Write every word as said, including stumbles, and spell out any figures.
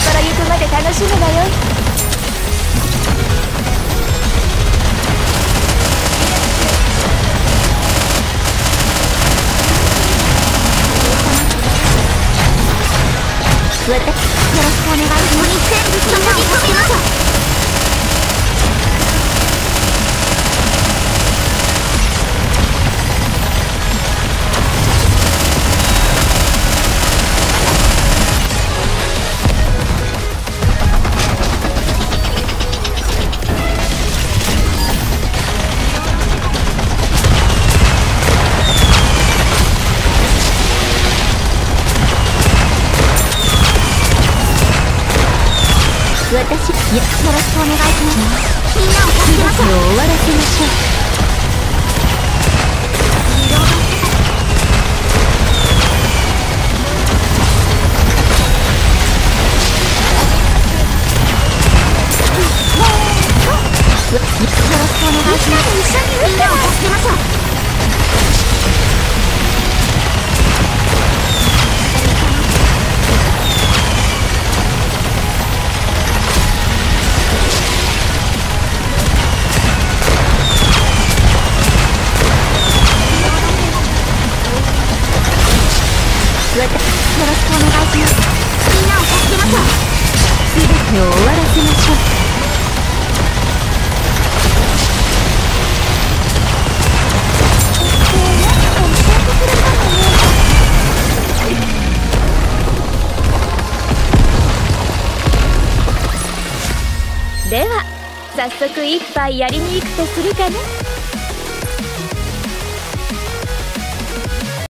から行くまで楽しむがよい。私、よろしくお願いします。全部そんなに飛びましょう。私、よろしくお願いします。みんなを助けましょう。終わらせましょう。よろしくお願いします。みんなで一緒にみんなを助けましょう。よろしくお願いします。みんなを助けましょう。すべてを終わらせましょう。では早速一杯やりに行くとするかな。